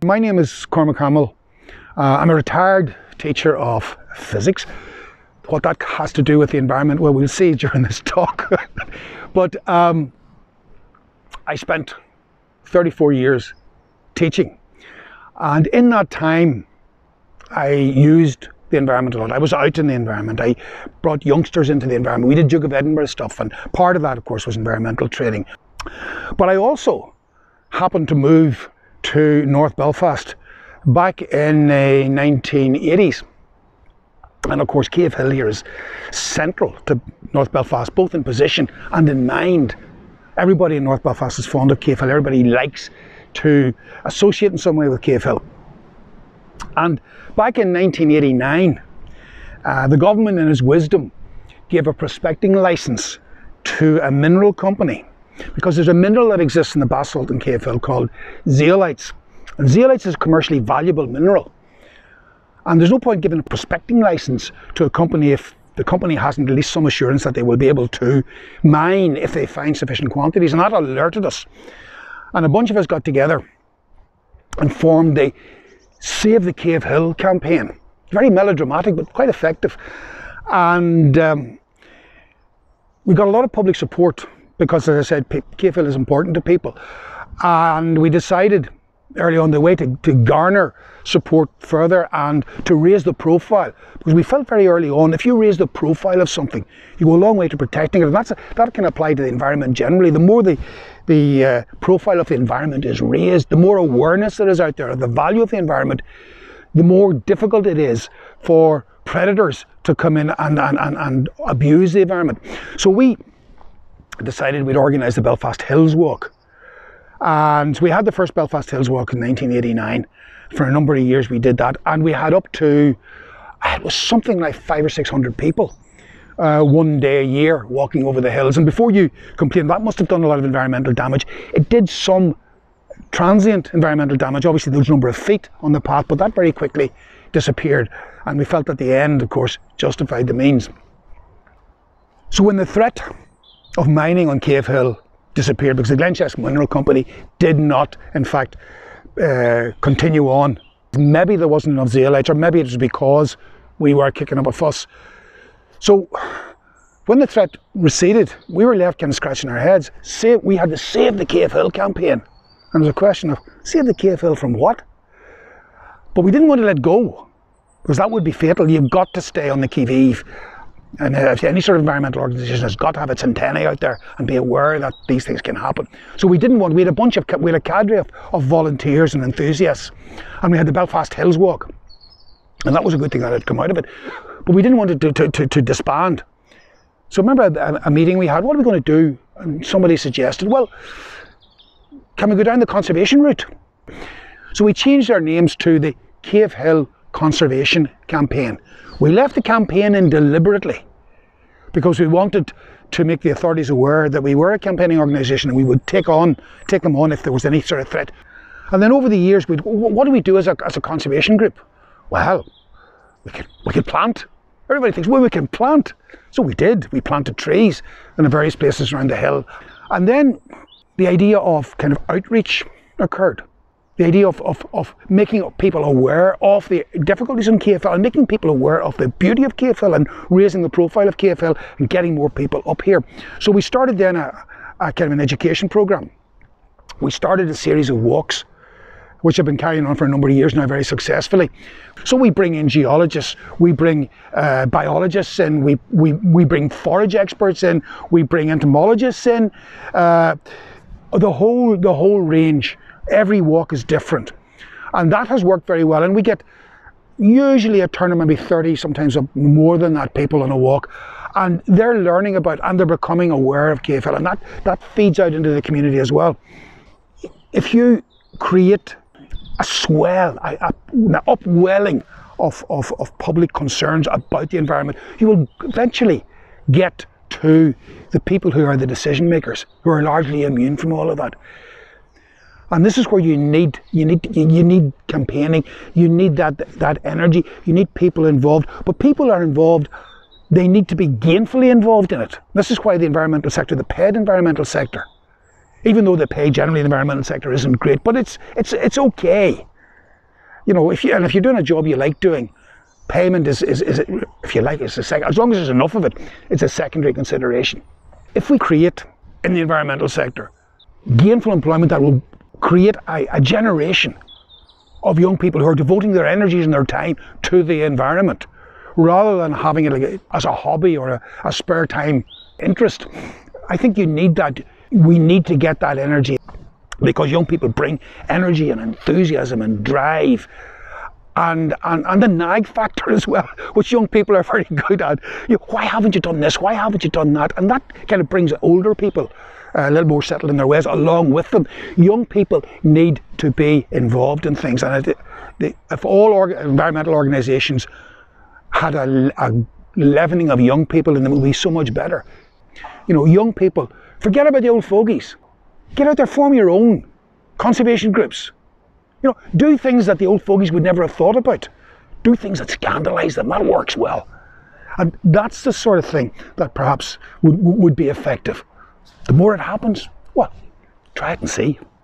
My name is Cormac. I'm a retired teacher of physics. What that has to do with the environment, well, we'll see during this talk. But I spent 34 years teaching, and in that time I used the environment a lot. I was out in the environment. I brought youngsters into the environment. We did Duke of Edinburgh stuff, and part of that, of course, was environmental training. But I also happened to move to North Belfast back in the 1980s. And of course, Cave Hill here is central to North Belfast, both in position and in mind. Everybody in North Belfast is fond of Cave Hill. Everybody likes to associate in some way with Cave Hill. And back in 1989, the government in its wisdom gave a prospecting licence to a mineral company, because there's a mineral that exists in the basalt in Cave Hill called zeolites. And zeolites is a commercially valuable mineral. And there's no point giving a prospecting licence to a company if the company hasn't at least some assurance that they will be able to mine if they find sufficient quantities. And that alerted us. And a bunch of us got together and formed the Save the Cave Hill campaign. Very melodramatic, but quite effective. And we got a lot of public support because, as I said, Cave Hill is important to people. And we decided early on the way to garner support further and to raise the profile, because we felt very early on, if you raise the profile of something, you go a long way to protecting it. And that can apply to the environment generally. The more the profile of the environment is raised, the more awareness there is out there of the value of the environment, the more difficult it is for predators to come in and abuse the environment. So we decided we'd organise the Belfast Hills Walk. And we had the first Belfast Hills Walk in 1989. For a number of years we did that, and we had up to, it was something like 500 or 600 people one day a year walking over the hills. And before you complain, that must have done a lot of environmental damage. It did some transient environmental damage. Obviously there was a number of feet on the path, but that very quickly disappeared. And we felt at the end, of course, justified the means. So when the threat of mining on Cave Hill disappeared, because the Glenchester Mineral Company did not, in fact, continue on. Maybe there wasn't enough zeolites, or maybe it was because we were kicking up a fuss. So when the threat receded, we were left kind of scratching our heads. We had to Save the Cave Hill campaign. And there's a question of, save the Cave Hill from what? But we didn't want to let go, because that would be fatal. You've got to stay on the qui-vive. And any sort of environmental organisation has got to have its antennae out there and be aware that these things can happen. So we didn't want, we had a cadre of volunteers and enthusiasts, and we had the Belfast Hills Walk. And that was a good thing that had come out of it. But we didn't want it to disband. So remember a meeting we had, what are we going to do? And somebody suggested, well, can we go down the conservation route? So we changed our names to the Cave Hill Conservation Campaign. We left the campaign in deliberately because we wanted to make the authorities aware that we were a campaigning organisation and we would take them on if there was any sort of threat. And then over the years, what do we do as a conservation group? Well, we could plant. Everybody thinks, well, we can plant. So we did. We planted trees in various places around the hill. And then the idea of kind of outreach occurred. The idea of making people aware of the difficulties in Cave Hill and making people aware of the beauty of Cave Hill and raising the profile of Cave Hill and getting more people up here. So we started then a kind of an education programme. We started a series of walks, which have been carrying on for a number of years now very successfully. So we bring in geologists, we bring biologists in, we bring forage experts in, we bring entomologists in, the whole range. Every walk is different, and that has worked very well. And we get usually a turn of maybe 30, sometimes more than that, people on a walk, and they're learning about and they're becoming aware of Cave Hill, and that feeds out into the community as well. If you create a swell, an upwelling of public concerns about the environment, you will eventually get to the people who are the decision makers, who are largely immune from all of that. And this is where you need campaigning, you need that energy, you need people involved. But people are involved, they need to be gainfully involved in it. This is why the environmental sector, the paid environmental sector, even though the pay generally in the environmental sector isn't great, but it's okay. You know, if you're doing a job you like doing, payment is if you like, it's a second. As long as there's enough of it, it's a secondary consideration. If we create in the environmental sector gainful employment that will create a generation of young people who are devoting their energies and their time to the environment, rather than having it like as a hobby or a spare time interest, I think you need that. We need to get that energy, because young people bring energy and enthusiasm and drive, and the nag factor as well, which young people are very good at. You know, why haven't you done this? Why haven't you done that? And that kind of brings older people a little more settled in their ways along with them. Young people need to be involved in things, and if all environmental organisations had a leavening of young people, and it would be so much better. You know, young people, forget about the old fogies. Get out there, form your own conservation groups. You know, do things that the old fogies would never have thought about. Do things that scandalise them. That works well. And that's the sort of thing that perhaps would be effective. The more it happens, well, try it and see.